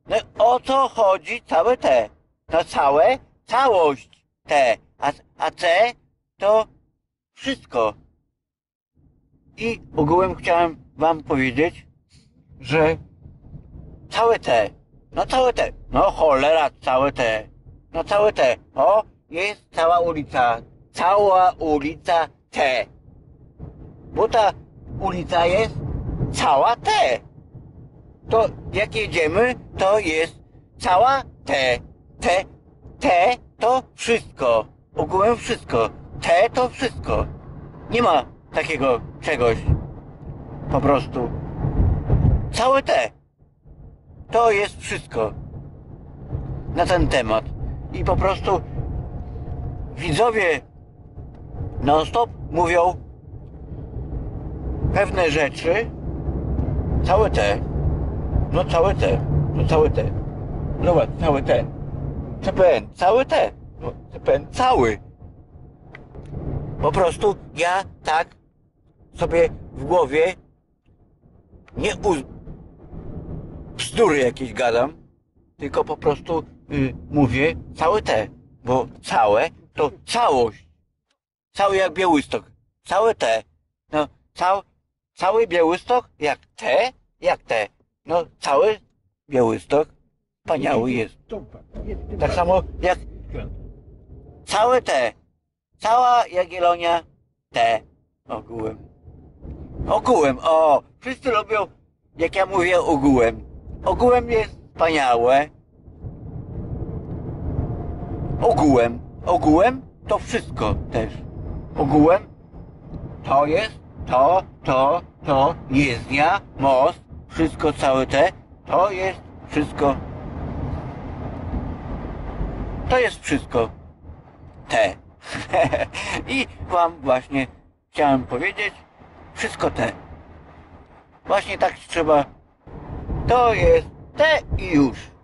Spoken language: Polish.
No o co chodzi całe te? No całe, całość te, a C to wszystko. I ogółem chciałem wam powiedzieć, że całe te, no całe te, no cholera całe te, no całe te, o jest cała ulica T. Bo ta ulica jest cała T. To jak jedziemy, to jest cała T. T to wszystko. Ogółem wszystko. T to wszystko. Nie ma takiego czegoś. Po prostu. Całe T. To jest wszystko. Na ten temat. I po prostu widzowie non-stop mówią pewne rzeczy. Całe T. No całe T. No całe T. Zobacz, całe T. CPN. Całe T. No CPN cały. Po prostu ja tak sobie w głowie nie bzdury jakieś gadam, tylko po prostu mówię całe T. Bo całe to całość. Cały jak Białystok. Całe T. No cały Białystok jak T. Jak T. No cały Białystok wspaniały jest. Tak samo jak całe T. Cała Jagiellonia T. Ogółem. Ogółem, o! Wszyscy lubią, jak ja mówię ogółem. Ogółem jest wspaniałe. Ogółem. Ogółem to wszystko też. Ogółem to jest, to, jezdnia, most, wszystko całe te, to jest wszystko. To jest wszystko te. I wam właśnie chciałem powiedzieć, wszystko te. Właśnie tak trzeba. To jest te i już.